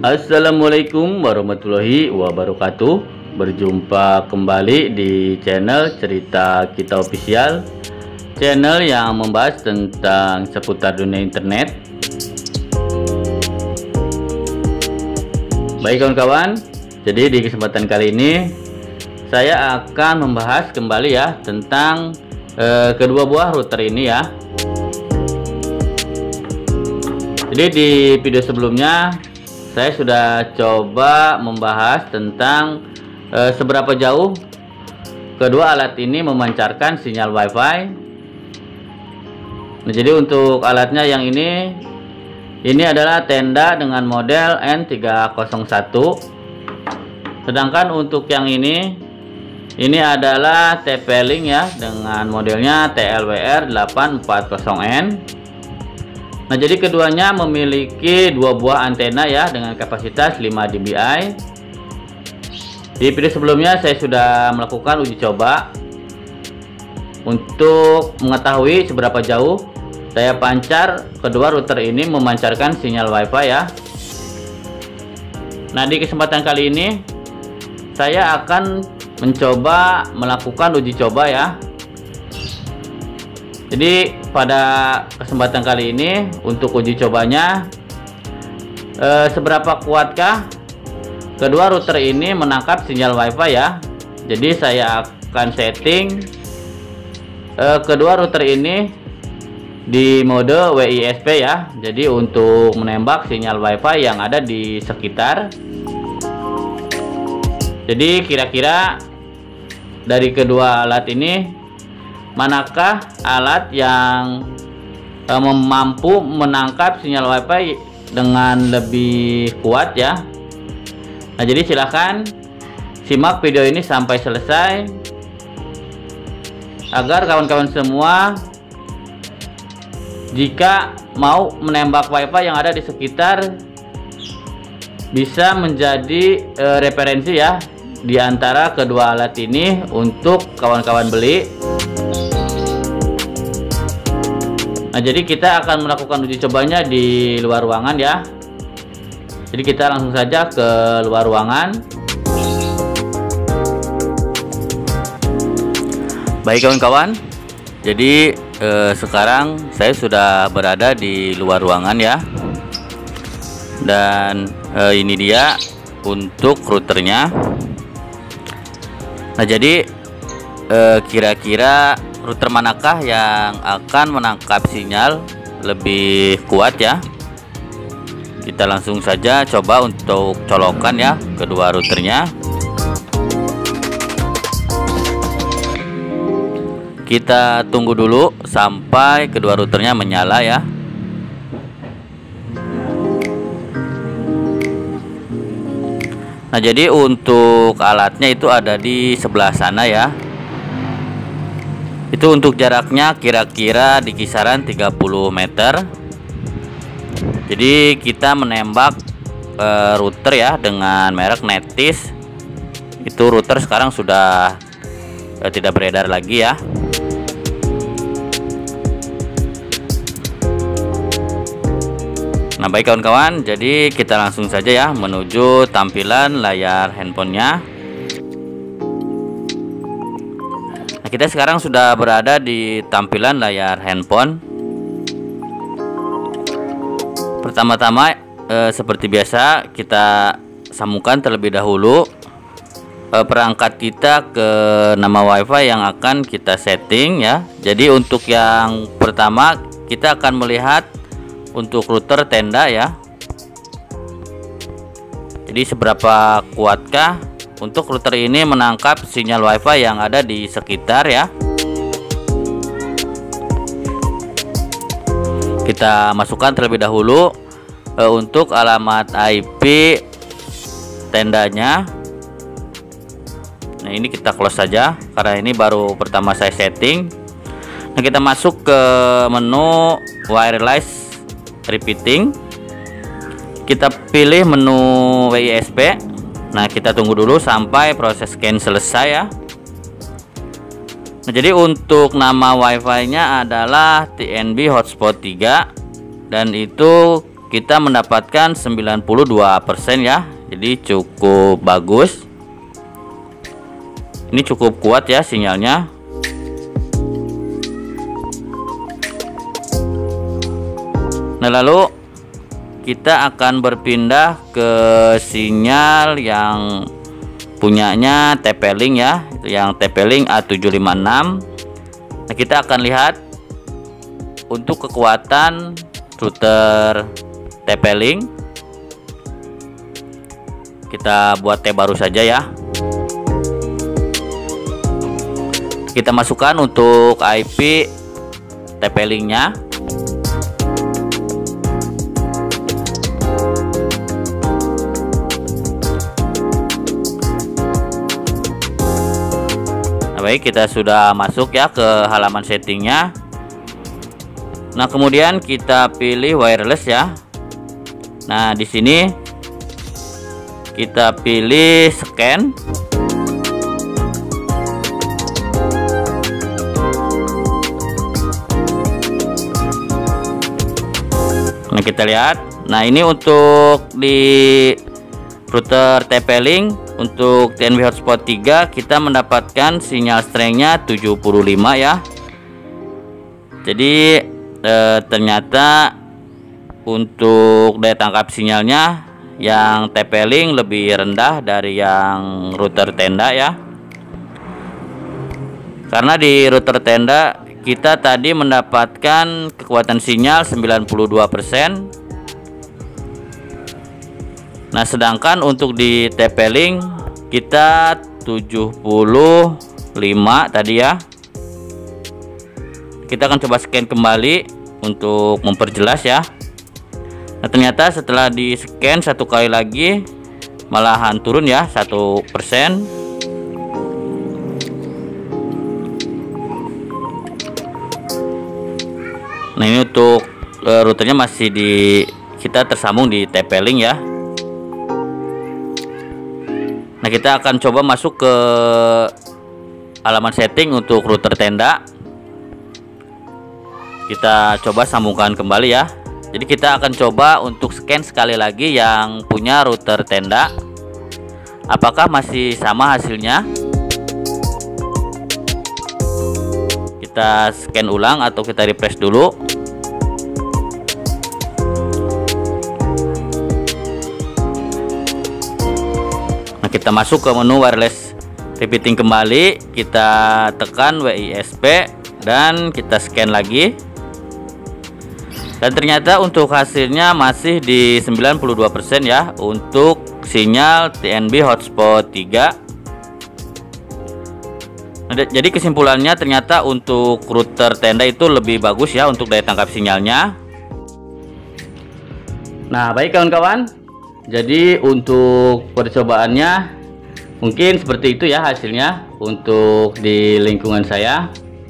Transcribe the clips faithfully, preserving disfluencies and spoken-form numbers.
Assalamualaikum warahmatullahi wabarakatuh. Berjumpa kembali di channel Cerita Kita Official, channel yang membahas tentang seputar dunia internet. Baik kawan-kawan, jadi di kesempatan kali ini saya akan membahas kembali ya tentang eh, kedua buah router ini ya. Jadi di video sebelumnya saya sudah coba membahas tentang e, seberapa jauh kedua alat ini memancarkan sinyal WiFi. Nah, jadi untuk alatnya yang ini, ini adalah tenda dengan model N tiga nol satu. Sedangkan untuk yang ini, ini adalah T P-Link ya dengan modelnya T L W R delapan empat nol N. Nah, jadi keduanya memiliki dua buah antena ya dengan kapasitas lima D B I. Di video sebelumnya saya sudah melakukan uji coba untuk mengetahui seberapa jauh daya pancar kedua router ini memancarkan sinyal WiFi ya. Nah, di kesempatan kali ini saya akan mencoba melakukan uji coba ya. Jadi pada kesempatan kali ini untuk uji cobanya eh, seberapa kuatkah kedua router ini menangkap sinyal WiFi ya. Jadi saya akan setting eh, kedua router ini di mode W I S P ya. Jadi untuk menembak sinyal WiFi yang ada di sekitar. Jadi kira-kira dari kedua alat ini manakah alat yang e, mampu menangkap sinyal WiFi dengan lebih kuat ya. Nah, jadi silahkan simak video ini sampai selesai agar kawan-kawan semua jika mau menembak WiFi yang ada di sekitar bisa menjadi e, referensi ya di antara kedua alat ini untuk kawan-kawan beli. Nah, jadi kita akan melakukan uji cobanya di luar ruangan ya. Jadi kita langsung saja ke luar ruangan. Baik kawan-kawan, jadi eh, sekarang saya sudah berada di luar ruangan ya. Dan eh, ini dia untuk routernya. Nah, jadi eh, kira-kira router manakah yang akan menangkap sinyal lebih kuat ya. Kita langsung saja coba untuk colokan ya kedua routernya. Kita tunggu dulu sampai kedua routernya menyala ya. Nah, jadi untuk alatnya itu ada di sebelah sana ya. Itu untuk jaraknya kira-kira di kisaran tiga puluh meter. Jadi kita menembak e, router ya dengan merek Netis. Itu router sekarang sudah e, tidak beredar lagi ya. Nah, baik kawan-kawan, jadi kita langsung saja ya menuju tampilan layar handphonenya. Kita sekarang sudah berada di tampilan layar handphone. Pertama-tama e, seperti biasa kita sambungkan terlebih dahulu e, perangkat kita ke nama WiFi yang akan kita setting ya. Jadi untuk yang pertama kita akan melihat untuk router tenda ya. Jadi seberapa kuatkah untuk router ini menangkap sinyal WiFi yang ada di sekitar ya. Kita masukkan terlebih dahulu e, untuk alamat I P tendanya. Nah, ini kita close saja karena ini baru pertama saya setting. Nah, kita masuk ke menu wireless repeating. Kita pilih menu W I S P. Nah, kita tunggu dulu sampai proses scan selesai ya. Nah, jadi untuk nama WiFi-nya adalah T N B Hotspot tiga dan itu kita mendapatkan sembilan puluh dua persen ya. Jadi cukup bagus. Ini cukup kuat ya sinyalnya. Nah, lalu kita akan berpindah ke sinyal yang punyanya T P-Link ya, yang T P-Link A tujuh lima enam. Nah, kita akan lihat untuk kekuatan router T P-Link. Kita buat T baru saja ya. Kita masukkan untuk I P T P-Link-nya. Baik, kita sudah masuk ya ke halaman settingnya. Nah, kemudian kita pilih wireless ya. Nah, di sini kita pilih scan. Nah, kita lihat. Nah, ini untuk di router T P-Link. Untuk T N B hotspot tiga kita mendapatkan sinyal strength-nya tujuh puluh lima ya. Jadi eh, ternyata untuk daya tangkap sinyalnya yang T P-Link lebih rendah dari yang router tenda ya. Karena di router tenda kita tadi mendapatkan kekuatan sinyal sembilan puluh dua persen. Nah, sedangkan untuk di T P-Link kita tujuh puluh lima tadi ya. Kita akan coba scan kembali untuk memperjelas ya. Nah, ternyata setelah di scan satu kali lagi malahan turun ya satu persen. Nah, ini untuk e, routernya masih di kita tersambung di T P-Link ya. Nah, kita akan coba masuk ke halaman setting untuk router tenda. Kita coba sambungkan kembali ya. Jadi kita akan coba untuk scan sekali lagi yang punya router tenda. Apakah masih sama hasilnya? Kita scan ulang atau kita refresh dulu. Kita masuk ke menu wireless repeating kembali, kita tekan W I S P dan kita scan lagi. Dan ternyata untuk hasilnya masih di sembilan puluh dua persen ya untuk sinyal T N B hotspot tiga. Jadi kesimpulannya ternyata untuk router tenda itu lebih bagus ya untuk daya tangkap sinyalnya. Nah, baik kawan-kawan. Jadi untuk percobaannya mungkin seperti itu ya hasilnya untuk di lingkungan saya.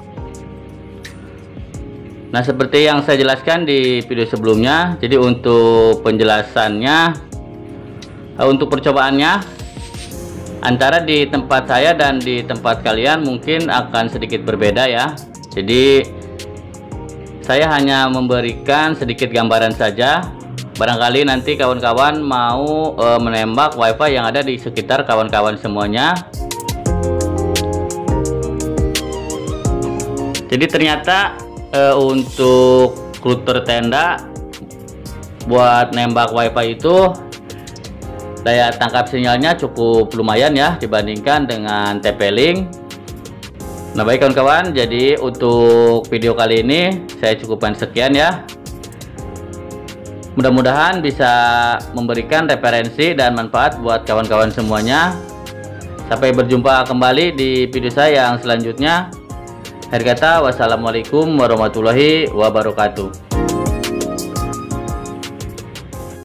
Nah, seperti yang saya jelaskan di video sebelumnya, jadi untuk penjelasannya, untuk percobaannya antara di tempat saya dan di tempat kalian mungkin akan sedikit berbeda ya. Jadi saya hanya memberikan sedikit gambaran saja. Barangkali nanti kawan-kawan mau e, menembak wifi yang ada di sekitar kawan-kawan semuanya. Jadi ternyata e, untuk router tenda buat nembak wifi itu daya tangkap sinyalnya cukup lumayan ya dibandingkan dengan T P-Link. Nah, baik kawan-kawan, jadi untuk video kali ini saya cukupkan sekian ya. Mudah-mudahan bisa memberikan referensi dan manfaat buat kawan-kawan semuanya. Sampai berjumpa kembali di video saya yang selanjutnya. Akhir kata, wassalamualaikum warahmatullahi wabarakatuh.